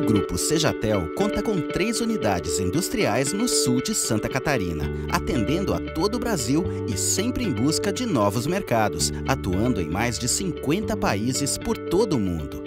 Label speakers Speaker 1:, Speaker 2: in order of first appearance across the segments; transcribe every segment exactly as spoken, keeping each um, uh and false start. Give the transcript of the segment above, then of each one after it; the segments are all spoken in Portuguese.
Speaker 1: Grupo Sejatel conta com três unidades industriais no sul de Santa Catarina, atendendo a todo o Brasil e sempre em busca de novos mercados, atuando em mais de cinquenta países por todo o mundo.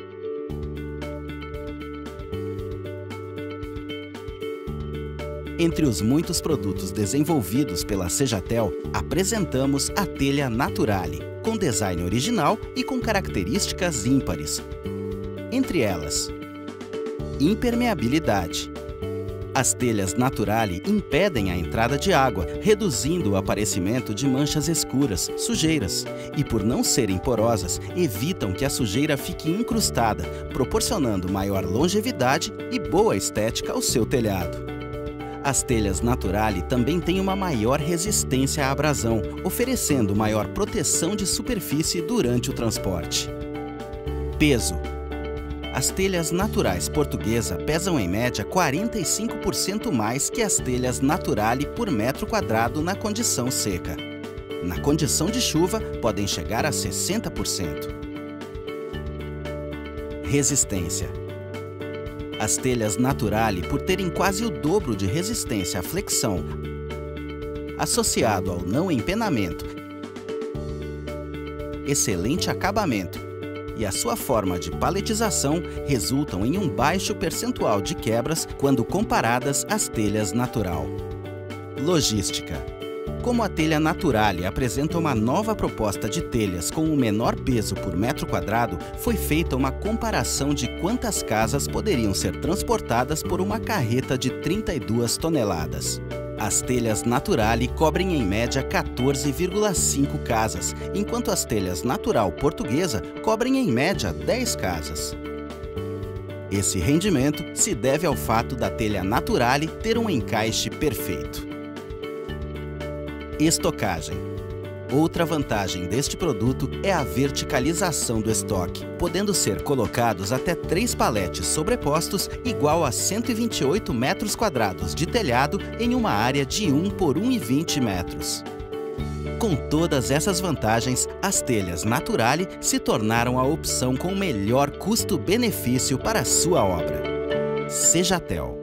Speaker 1: Entre os muitos produtos desenvolvidos pela Sejatel, apresentamos a telha Naturale, com design original e com características ímpares. Entre elas, impermeabilidade. As telhas Naturale impedem a entrada de água, reduzindo o aparecimento de manchas escuras, sujeiras, e por não serem porosas, evitam que a sujeira fique incrustada, proporcionando maior longevidade e boa estética ao seu telhado. As telhas Naturale também têm uma maior resistência à abrasão, oferecendo maior proteção de superfície durante o transporte. Peso. As telhas naturais portuguesa pesam em média quarenta e cinco por cento mais que as telhas Naturale por metro quadrado na condição seca. Na condição de chuva, podem chegar a sessenta por cento. Resistência. As telhas Naturale, por terem quase o dobro de resistência à flexão, associado ao não empenamento, excelente acabamento e a sua forma de paletização, resultam em um baixo percentual de quebras quando comparadas às telhas natural. Logística. Como a telha Naturale apresenta uma nova proposta de telhas com o menor peso por metro quadrado, foi feita uma comparação de quantas casas poderiam ser transportadas por uma carreta de trinta e duas toneladas. As telhas Naturale cobrem em média quatorze vírgula cinco casas, enquanto as telhas Natural portuguesa cobrem em média dez casas. Esse rendimento se deve ao fato da telha Naturale ter um encaixe perfeito. Estocagem. Outra vantagem deste produto é a verticalização do estoque, podendo ser colocados até três paletes sobrepostos igual a cento e vinte e oito metros quadrados de telhado em uma área de um por um e vinte metros. Com todas essas vantagens, as telhas Naturale se tornaram a opção com o melhor custo-benefício para a sua obra. Sejatel.